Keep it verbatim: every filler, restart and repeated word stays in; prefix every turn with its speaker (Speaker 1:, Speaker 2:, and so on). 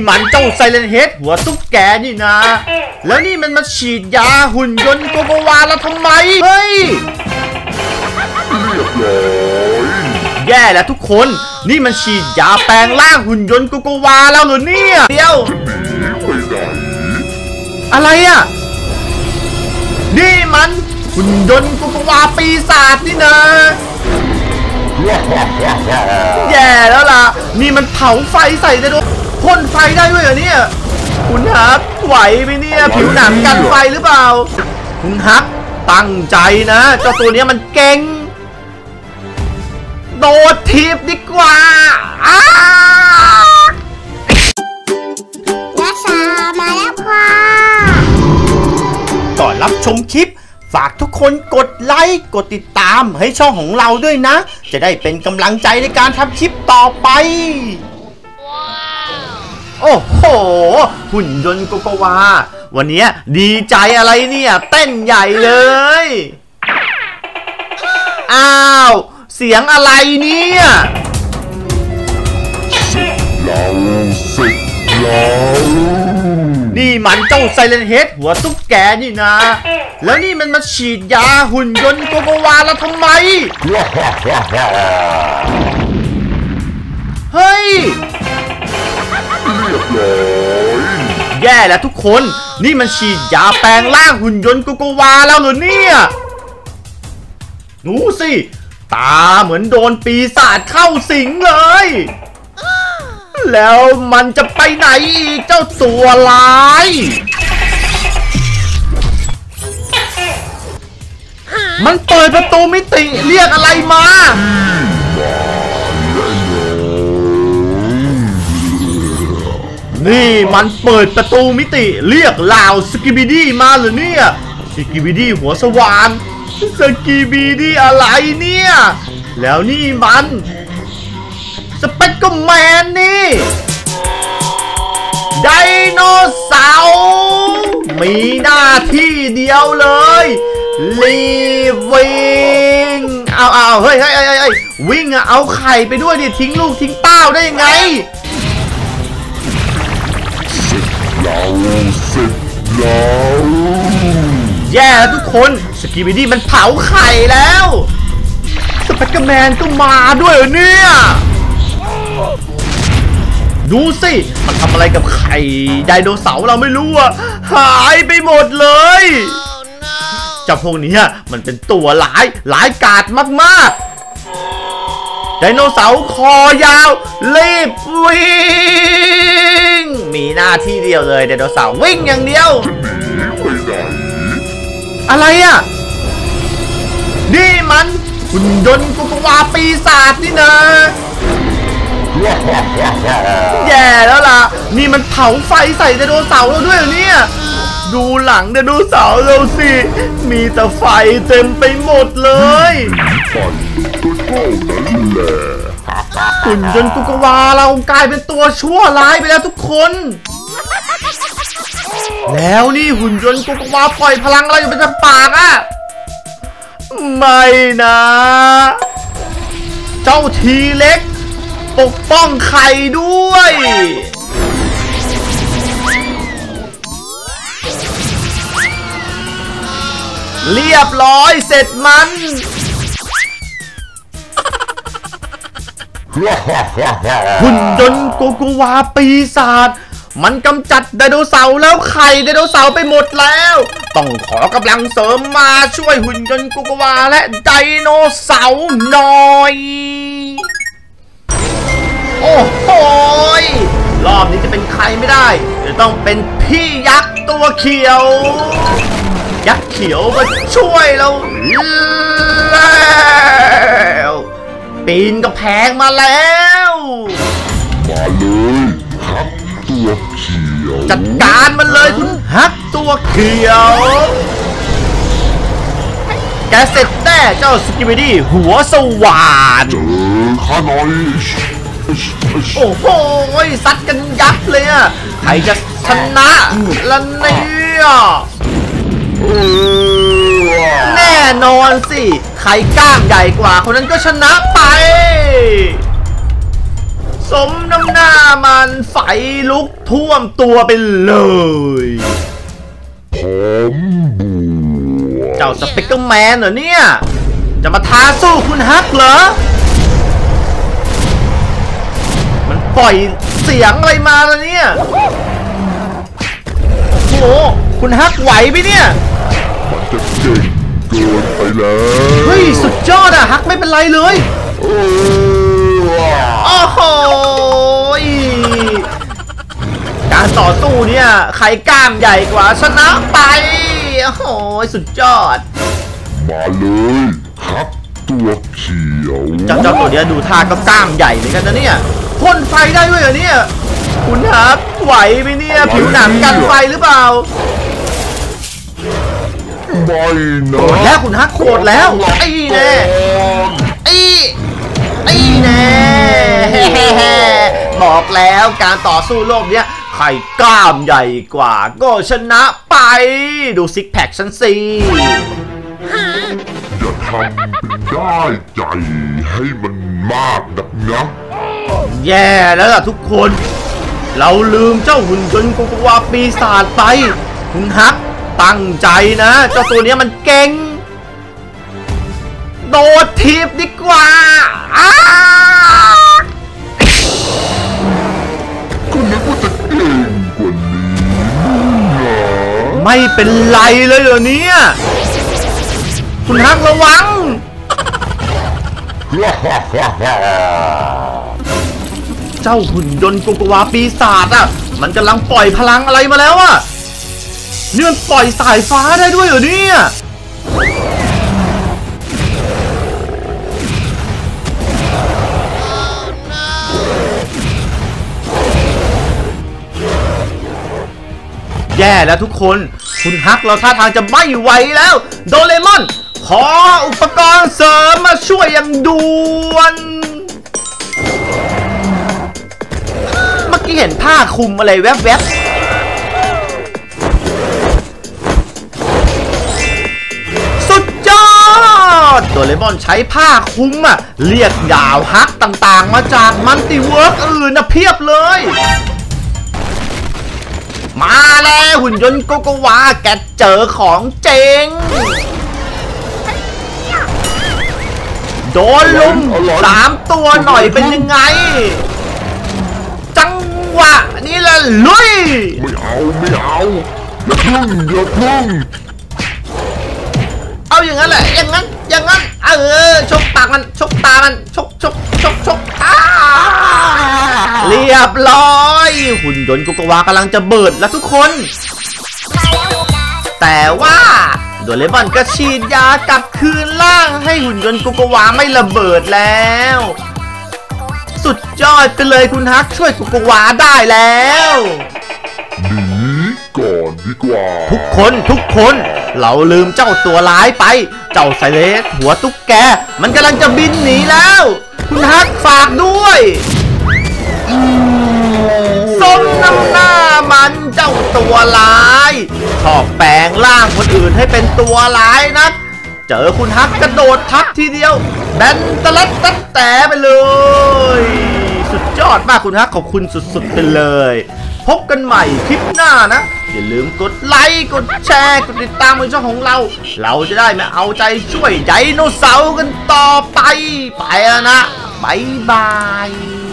Speaker 1: มันเจ้าไซเลนเฮดหัวตุ๊กแกนี่นะแล้วนี่มันมาฉีดยาหุ่นยนต์โกโกวาแล้วทำไมเฮ้ยเรียบร้อยแย่แล้วทุกคนนี่มันฉีดยาแปลงร่างหุ่นยนต์โกโกวาแล้วเหรอเนี่ยเดี๋ยวอะไรอ่ะนี่มันหุ่นยนต์โกโกวาปีศาจนี่นะแย่แล้วล่ะนี่มันเผาไฟใส่ได้ด้วยพ่นไฟได้ด้วยเหรอเนี่ยคุณฮักไหวไหมเนี่ยผิวหนังกันไฟหรือเปล่าคุณฮักตั้งใจนะเจ้าตัวนี้มันเก่งโดดทีบดีกว่าอ้า
Speaker 2: รักษามาแล้วค่ะ
Speaker 1: ก่อนรับชมคลิปฝากทุกคนกดไลค์กดติดตามให้ช่องของเราด้วยนะจะได้เป็นกำลังใจในการทำคลิปต่อไปโอ้โหหุ่นยนต์โกโกวาวันนี้ดีใจอะไรเนี่ยเต้นใหญ่เลยอ้าวเสียงอะไรเนี่ยเราสิเรานี่มันเจ้าไซเลนเฮดหัวตุ๊กแกนี่นะแล้วนี่มันมาฉีดยาหุ่นยนต์โกโกวาแล้วทำไมเฮ้ยเรียบร้อยแย่แล้วทุกคนนี่มันฉีดยาแปลงร่างหุ่นยนต์โกโกวาแล้วเหรอเนี่ยดูสิตาเหมือนโดนปีศาจเข้าสิงเลยแล้วมันจะไปไหนอีกเจ้าตัวร้ายมันเปิดประตูมิติเรียกอะไรมานี่มันเปิดประตูมิติเรียกลาวสกิบิดี้มาเหรอเนี่ยสกิบิดี้หัวสว่านสกิบิดี้อะไรเนี่ยแล้วนี่มันสเปกเกอร์แมนนี่ไดโนเสาร์มีหน้าที่เดียวเลยรีบวิ่งเอาเอาเฮ้ยเฮ้ยเฮ้ยวิ่งอะเอาไข่ไปด้วยดิทิ้งลูกทิ้งเต้าได้ยังไงเราเสร็จแล้วแย่แล้วทุกคนสกิบิดี้มันเผาไข่แล้วสไปเดอร์แมนก็มาด้วยเหรอเนี่ยดูสิมันทำอะไรกับไข่ไดโนเสาร์เราไม่รู้อะหายไปหมดเลยเจ้าพวกนี้มันเป็นตัวร้ายร้ายกาจมากๆไดโนเสาร์คอยาวรีบวิ่งมีหน้าที่เดียวเลยไดโนเสาร์วิ่งอย่างเดียวอะไรอ่ะนี่มันหุ่นยนต์โกโกวาปีศาจนี่นะแย่แล้วล่ะนี่มันเผาไฟใส่ไดโนเสาร์เราด้วยเหรอเนี่ยดูหลังไดโนเสาร์เราสิมีแต่ไฟเต็มไปหมดเลยหุ่นยนต์โกโกวาเรากลายเป็นตัวชั่วร้ายไปแล้วทุกคนแล้วนี่หุ่นยนต์โกโกวาปล่อยพลังอะไรอยู่เป็นปากอ่ะไม่นะเจ้าทีเล็กปกป้องไข่ด้วยเรียบร้อยเสร็จมันหุ่นยนต์โกโกวาปีศาจมันกำจัดไดโนเสาร์แล้วไข่ไดโนเสาร์ไปหมดแล้วต้องขอกำลังเสริมมาช่วยหุ่นยนต์โกโกวาและไดโนเสาร์หน่อยโอ้โหรอบนี้จะเป็นใครไม่ได้จะต้องเป็นพี่ยักษ์ตัวเขียวยักษ์เขียวมาช่วยเราแล้วปีนกระแพงมาแล้วมาเลยฮักตัวเขียวจัดการมันเลยคุณฮักตัวเขียวแกเสร็จแน่เจ้าสกิบิดี้หัวสว่านเจอข้าน้อยโอ้โหซัดกันยับเลยอะใครจะชนะล่ะเนี่ยแน่นอนสิใครกล้ามใหญ่กว่าคนนั้นก็ชนะไปสมน้ำหน้ามันไฟลุกท่วมตัวไปเลยผมบัวเจ้าสเปกเกอร์แมนเหรอเนี่ยจะมาท้าสู้คุณฮักเหรอมันปล่อยเสียงอะไรมาแล้วเนี่ยโอ้โหคุณฮักไหวไหมเนี่ย
Speaker 3: มันจะเก่งเกินไปแล้ว
Speaker 1: เฮ้ยสุดยอดอะฮักไม่เป็นไรเลยโอ้โหการต่อสู้เนี่ยใครกล้ามใหญ่กว่าชนะไปโอ้โหสุดยอด
Speaker 3: มาเลยฮักตัวเขียว
Speaker 1: เจ้าเจ้าตัวเนี้ยดูท่าก็กล้ามใหญ่เหมือนกันนะเนี่ยพ่นไฟได้ด้วยเหรอเนี่ยคุณฮักไหวไหมเนี่ยผิวหนังกันไฟหรือเปล่า
Speaker 3: ไม่นะ
Speaker 1: โกรธแล้วคุณฮักโกรธแล้วไอ้แน่ไอ้ไอ้แน่บอกแล้วการต่อสู้โลกเนี้ยใครกล้ามใหญ่กว่าก็ชนะไปดูซิกแพคฉันสิ
Speaker 3: อย่าทำเป็นได้ใจให้มันมากนักนะ
Speaker 1: แย่แล้วล่ะทุกคนเราลืมเจ้าหุ่นยนต์โกโกวาปีศาจไปคุณฮักตั้งใจนะเจ้าตัวนี้มันเก่งโดดทีบดีกว่า
Speaker 3: ก็นึกว่าจะเก่งกว่านี้นะ
Speaker 1: ไม่เป็นไรเลยเหรอเนี่ยคุณฮักระวังเจ้าหุ่นยนต์โกโกวาปีศาจอ่ะมันกำลังปล่อยพลังอะไรมาแล้วอ่ะนี่มันปล่อยสายฟ้าได้ด้วยเหรอเนี่ยแย่แล้วทุกคนคุณฮักเราท่าทางจะไม่ไหวแล้วโดเรมอนขออุปกรณ์เสริมมาช่วยอย่างด่วนเมื่อกี้เห็นผ้าคลุมอะไรแวบๆสุดยอดโดเรมอนใช้ผ้าคลุมอะเรียกดาวฮักต่างๆมาจากมัลติเวิร์สอื่นนะเพียบเลยมาแล้วหุ่นยนต์โกโกวาแกเจอของเจ๋งโดนลุมสามตัวหน่อยเป็นยังไงจังหวะนี้ละลุย
Speaker 3: ไม่เอาไม่เอาอย่าพึ่งอย่าพึ่ง
Speaker 1: เอาอย่างนั้นแหละอย่างนั้นอย่างนั้นเออชกปากมันชกตามันชกชกชกชกเรียบร้อยหุ่นยนต์โกโกวากำลังจะเบิดแล้วทุกคนแต่ว่าโดเรมอนก็ฉีดยากลับคืนล่างให้หุ่นยนต์โกโกวาไม่ระเบิดแล้วสุดยอดไปเลยคุณฮักช่วยโกโกวาได้แล้ว
Speaker 3: หนีก่อนดีกว่า
Speaker 1: ทุกคนทุกคนเราลืมเจ้าตัวร้ายไปเจ้าไซเลสหัวตุ๊กแกมันกำลังจะบินหนีแล้วคุณฮักฝากด้วยสมน้ำหน้ามันเจ้าตัวร้ายชอบแปลงร่างคนอื่นให้เป็นตัวร้ายนะเจอคุณฮักกระโดดทับทีเดียวแบนตะลัดตัดแต่ไปเลยสุดยอดมากคุณฮักขอบคุณสุดๆไปเลยพบกันใหม่คลิปหน้านะอย่าลืมกดไลค์กดแชร์กดติดตามช่องของเราเราจะได้มาเอาใจช่วยไดโนเสาร์กันต่อไปไปแล้วนะบ๊ายบาย